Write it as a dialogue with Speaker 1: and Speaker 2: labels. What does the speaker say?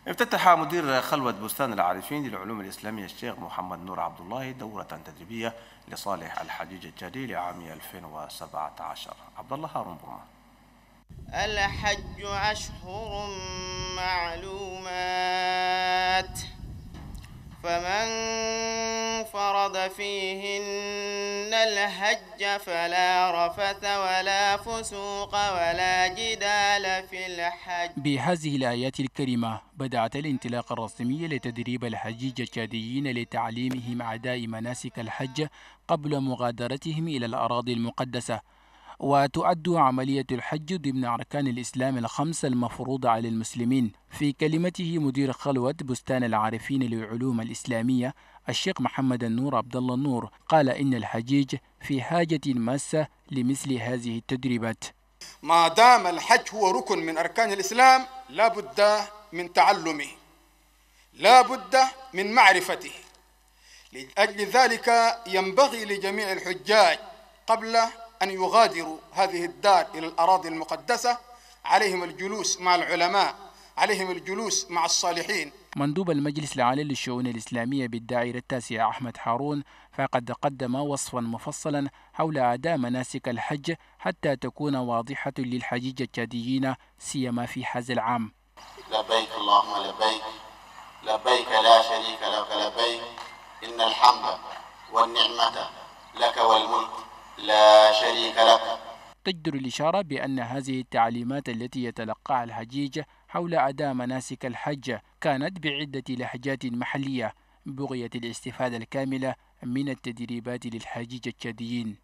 Speaker 1: افتتح مدير خلوة بستان العارفين للعلوم الإسلامية الشيخ محمد نور عبد الله دورة تدريبية لصالح الحجيج الجليل لعام 2017. عبد الله هارون برمان.
Speaker 2: الحج أشهر معلومات، فمن فرض فيهن الحج فلا رفث ولا فسوق ولا جدال في الحج.
Speaker 3: بهذه الآيات الكريمة بدأت الانطلاقة الرسمية لتدريب الحجيج الشاديين لتعليمهم أداء مناسك الحج قبل مغادرتهم إلى الأراضي المقدسة. وتعد عملية الحج ضمن أركان الإسلام الخمس المفروضة على المسلمين. في كلمته مدير خلوة بستان العارفين للعلوم الإسلامية الشيخ محمد النور عبد الله النور قال إن الحجيج في حاجة ماسة لمثل هذه التدريبات.
Speaker 4: ما دام الحج هو ركن من أركان الإسلام لا بد من تعلمه، لا بد من معرفته. لأجل ذلك ينبغي لجميع الحجاج قبل أن يغادروا هذه الدار إلى الأراضي المقدسة عليهم الجلوس مع العلماء، عليهم الجلوس مع الصالحين.
Speaker 3: مندوب المجلس العالي للشؤون الإسلامية بالدائرة التاسعة أحمد هارون فقد قدم وصفا مفصلا حول أداء مناسك الحج حتى تكون واضحة للحجيج الشاديين سيما في هذا العام.
Speaker 5: لبيك اللهم لبيك، لبيك لا شريك لك لبيك، إن الحمد والنعمة لك والملك لا شريك لك.
Speaker 3: تجدر الإشارة بأن هذه التعليمات التي يتلقاها الحجيج حول أداء مناسك الحج كانت بعدة لهجات محلية بغية الاستفادة الكاملة من التدريبات للحجيج الشاديين.